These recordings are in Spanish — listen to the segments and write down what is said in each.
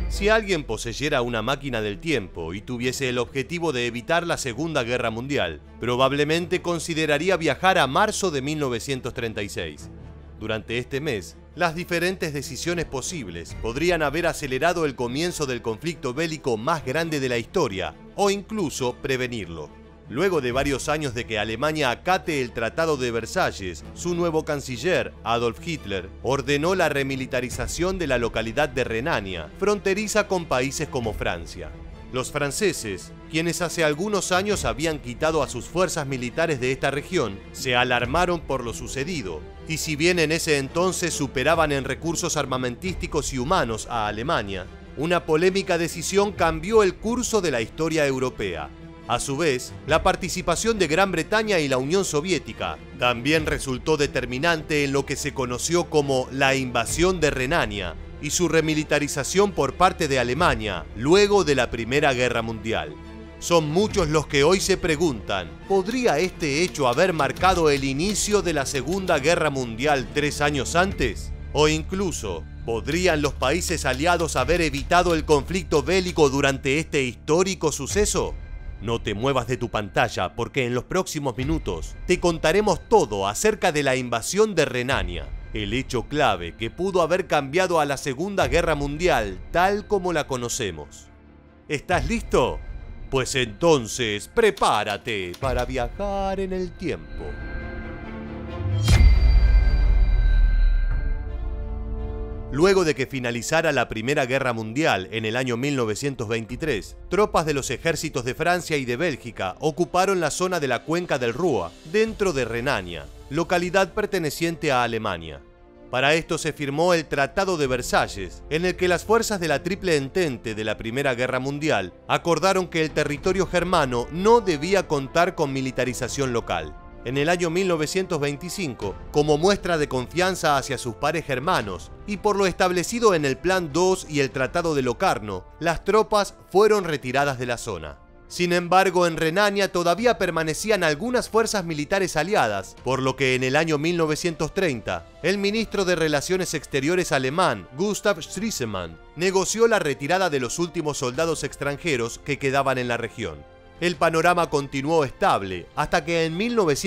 Si alguien poseyera una máquina del tiempo y tuviese el objetivo de evitar la Segunda Guerra Mundial, probablemente consideraría viajar a marzo de 1936. Durante este mes, las diferentes decisiones posibles podrían haber acelerado el comienzo del conflicto bélico más grande de la historia, o incluso prevenirlo. Luego de varios años de que Alemania acate el Tratado de Versalles, su nuevo canciller, Adolf Hitler, ordenó la remilitarización de la localidad de Renania, fronteriza con países como Francia. Los franceses, quienes hace algunos años habían quitado a sus fuerzas militares de esta región, se alarmaron por lo sucedido, y si bien en ese entonces superaban en recursos armamentísticos y humanos a Alemania, una polémica decisión cambió el curso de la historia europea. A su vez, la participación de Gran Bretaña y la Unión Soviética también resultó determinante en lo que se conoció como la invasión de Renania y su remilitarización por parte de Alemania luego de la Primera Guerra Mundial. Son muchos los que hoy se preguntan, ¿podría este hecho haber marcado el inicio de la Segunda Guerra Mundial 3 años antes? O incluso, ¿podrían los países aliados haber evitado el conflicto bélico durante este histórico suceso? No te muevas de tu pantalla porque en los próximos minutos te contaremos todo acerca de la invasión de Renania, el hecho clave que pudo haber cambiado a la Segunda Guerra Mundial tal como la conocemos. ¿Estás listo? Pues entonces prepárate para viajar en el tiempo. Luego de que finalizara la Primera Guerra Mundial en el año 1923, tropas de los ejércitos de Francia y de Bélgica ocuparon la zona de la cuenca del Ruhr, dentro de Renania, localidad perteneciente a Alemania. Para esto se firmó el Tratado de Versalles, en el que las fuerzas de la Triple Entente de la Primera Guerra Mundial acordaron que el territorio germano no debía contar con militarización local. En el año 1925, como muestra de confianza hacia sus pares germanos y por lo establecido en el Plan II y el Tratado de Locarno, las tropas fueron retiradas de la zona. Sin embargo, en Renania todavía permanecían algunas fuerzas militares aliadas, por lo que en el año 1930, el ministro de Relaciones Exteriores alemán, Gustav Stresemann, negoció la retirada de los últimos soldados extranjeros que quedaban en la región. El panorama continuó estable hasta que en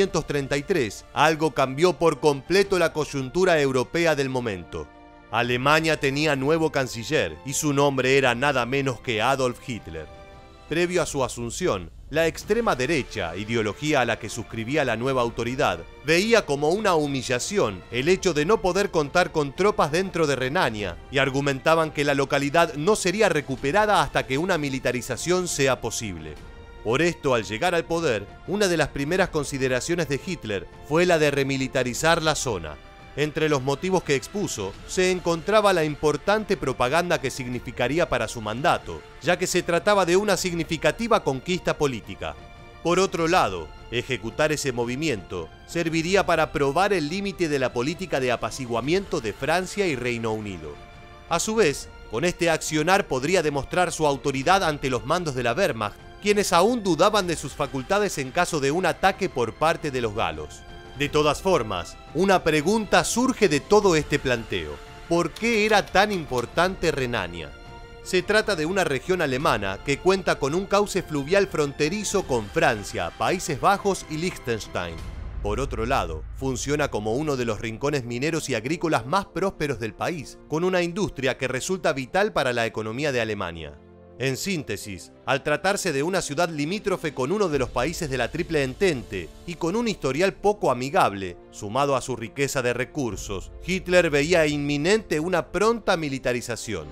1933 algo cambió por completo la coyuntura europea del momento. Alemania tenía nuevo canciller y su nombre era nada menos que Adolf Hitler. Previo a su asunción, la extrema derecha, ideología a la que suscribía la nueva autoridad, veía como una humillación el hecho de no poder contar con tropas dentro de Renania y argumentaban que la localidad no sería recuperada hasta que una militarización sea posible. Por esto, al llegar al poder, una de las primeras consideraciones de Hitler fue la de remilitarizar la zona. Entre los motivos que expuso, se encontraba la importante propaganda que significaría para su mandato, ya que se trataba de una significativa conquista política. Por otro lado, ejecutar ese movimiento serviría para probar el límite de la política de apaciguamiento de Francia y Reino Unido. A su vez, con este accionar podría demostrar su autoridad ante los mandos de la Wehrmacht, quienes aún dudaban de sus facultades en caso de un ataque por parte de los galos. De todas formas, una pregunta surge de todo este planteo. ¿Por qué era tan importante Renania? Se trata de una región alemana que cuenta con un cauce fluvial fronterizo con Francia, Países Bajos y Liechtenstein. Por otro lado, funciona como uno de los rincones mineros y agrícolas más prósperos del país, con una industria que resulta vital para la economía de Alemania. En síntesis, al tratarse de una ciudad limítrofe con uno de los países de la Triple Entente y con un historial poco amigable, sumado a su riqueza de recursos, Hitler veía inminente una pronta militarización.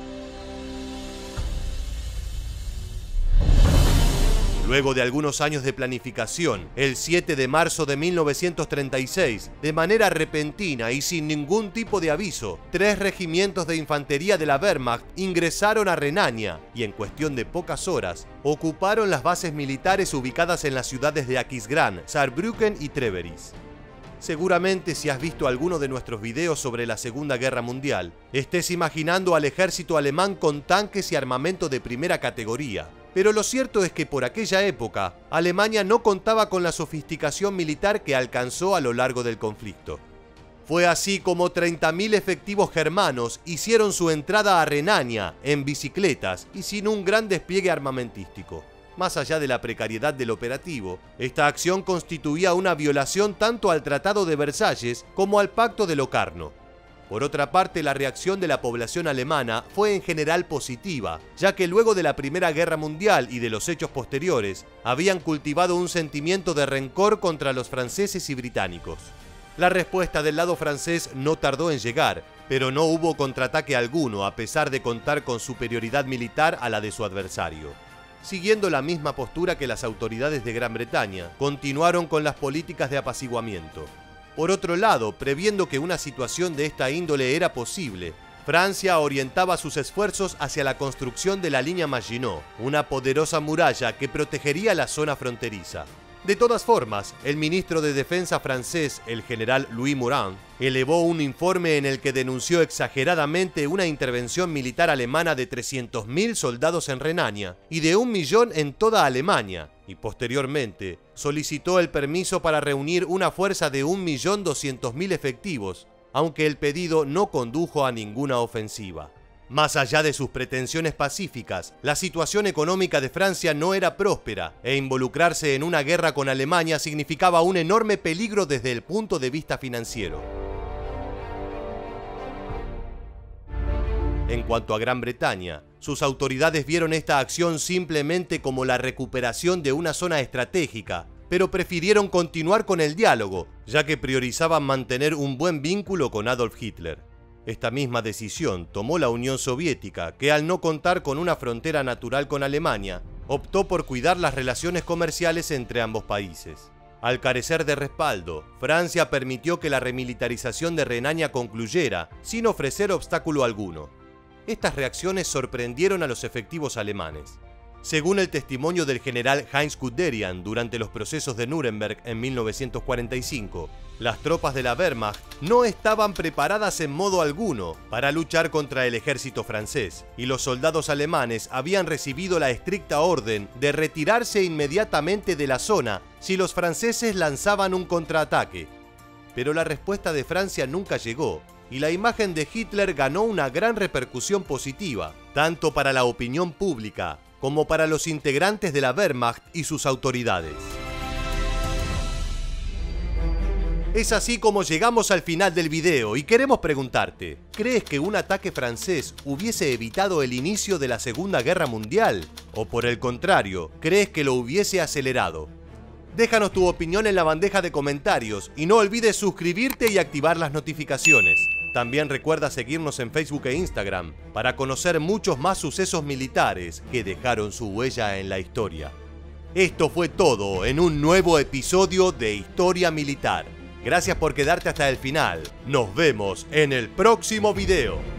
Luego de algunos años de planificación, el 7 de marzo de 1936, de manera repentina y sin ningún tipo de aviso, 3 regimientos de infantería de la Wehrmacht ingresaron a Renania y en cuestión de pocas horas ocuparon las bases militares ubicadas en las ciudades de Aquisgrán, Saarbrücken y Treveris. Seguramente si has visto alguno de nuestros videos sobre la Segunda Guerra Mundial, estés imaginando al ejército alemán con tanques y armamento de primera categoría. Pero lo cierto es que por aquella época, Alemania no contaba con la sofisticación militar que alcanzó a lo largo del conflicto. Fue así como 30.000 efectivos germanos hicieron su entrada a Renania en bicicletas y sin un gran despliegue armamentístico. Más allá de la precariedad del operativo, esta acción constituía una violación tanto al Tratado de Versalles como al Pacto de Locarno. Por otra parte, la reacción de la población alemana fue en general positiva, ya que luego de la Primera Guerra Mundial y de los hechos posteriores, habían cultivado un sentimiento de rencor contra los franceses y británicos. La respuesta del lado francés no tardó en llegar, pero no hubo contraataque alguno a pesar de contar con superioridad militar a la de su adversario. Siguiendo la misma postura que las autoridades de Gran Bretaña, continuaron con las políticas de apaciguamiento. Por otro lado, previendo que una situación de esta índole era posible, Francia orientaba sus esfuerzos hacia la construcción de la línea Maginot, una poderosa muralla que protegería la zona fronteriza. De todas formas, el ministro de Defensa francés, el general Louis Murat, elevó un informe en el que denunció exageradamente una intervención militar alemana de 300.000 soldados en Renania y de 1 millón en toda Alemania, y posteriormente solicitó el permiso para reunir una fuerza de 1.200.000 efectivos, aunque el pedido no condujo a ninguna ofensiva. Más allá de sus pretensiones pacíficas, la situación económica de Francia no era próspera e involucrarse en una guerra con Alemania significaba un enorme peligro desde el punto de vista financiero. En cuanto a Gran Bretaña, sus autoridades vieron esta acción simplemente como la recuperación de una zona estratégica, pero prefirieron continuar con el diálogo, ya que priorizaban mantener un buen vínculo con Adolf Hitler. Esta misma decisión tomó la Unión Soviética, que al no contar con una frontera natural con Alemania, optó por cuidar las relaciones comerciales entre ambos países. Al carecer de respaldo, Francia permitió que la remilitarización de Renania concluyera, sin ofrecer obstáculo alguno. Estas reacciones sorprendieron a los efectivos alemanes. Según el testimonio del general Heinz Guderian durante los procesos de Nuremberg en 1945, las tropas de la Wehrmacht no estaban preparadas en modo alguno para luchar contra el ejército francés, y los soldados alemanes habían recibido la estricta orden de retirarse inmediatamente de la zona si los franceses lanzaban un contraataque. Pero la respuesta de Francia nunca llegó, y la imagen de Hitler ganó una gran repercusión positiva, tanto para la opinión pública como para los integrantes de la Wehrmacht y sus autoridades. Es así como llegamos al final del video y queremos preguntarte, ¿crees que un ataque francés hubiese evitado el inicio de la Segunda Guerra Mundial? ¿O por el contrario, crees que lo hubiese acelerado? Déjanos tu opinión en la bandeja de comentarios y no olvides suscribirte y activar las notificaciones. También recuerda seguirnos en Facebook e Instagram para conocer muchos más sucesos militares que dejaron su huella en la historia. Esto fue todo en un nuevo episodio de Historia Militar. Gracias por quedarte hasta el final. Nos vemos en el próximo video.